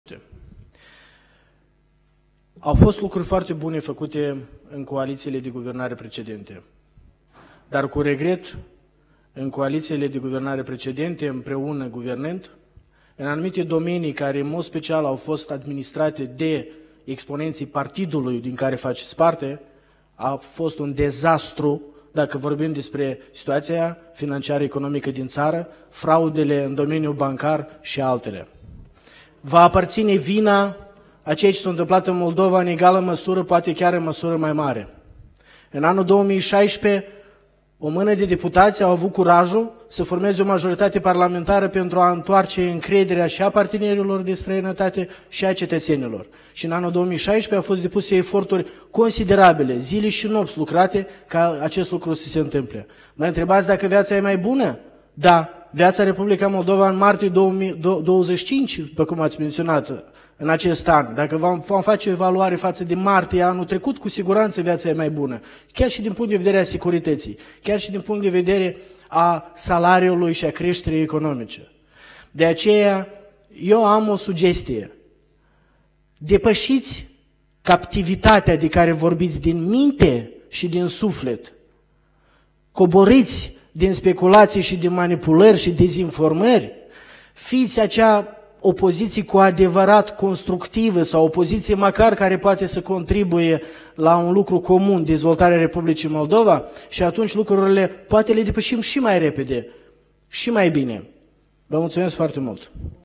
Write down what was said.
Au fost lucruri foarte bune făcute în coalițiile de guvernare precedente, dar cu regret, în coalițiile de guvernare precedente, împreună guvernând, în anumite domenii care în mod special au fost administrate de exponenții partidului din care faceți parte, a fost un dezastru dacă vorbim despre situația financiară economică din țară, fraudele în domeniul bancar și altele. Va aparține vina a ceea ce s-a întâmplat în Moldova în egală măsură, poate chiar în măsură mai mare. În anul 2016, o mână de deputați au avut curajul să formeze o majoritate parlamentară pentru a întoarce încrederea și a partenerilor de străinătate și a cetățenilor. Și în anul 2016 au fost depuse eforturi considerabile, zile și nopți lucrate, ca acest lucru să se întâmple. Mă întrebați dacă viața e mai bună? Da. Viața Republica Moldova în martie 2025, după cum ați menționat, în acest an. Dacă vom face o evaluare față de martie anul trecut, cu siguranță viața e mai bună. Chiar și din punct de vedere a securității, chiar și din punct de vedere a salariului și a creșterii economice. De aceea, eu am o sugestie. Depășiți captivitatea de care vorbiți din minte și din suflet. Coborâți din speculații și din manipulări și dezinformări, fiți acea opoziție cu adevărat constructivă sau opoziție măcar care poate să contribuie la un lucru comun, dezvoltarea Republicii Moldova, și atunci lucrurile poate le depășim și mai repede și mai bine. Vă mulțumesc foarte mult!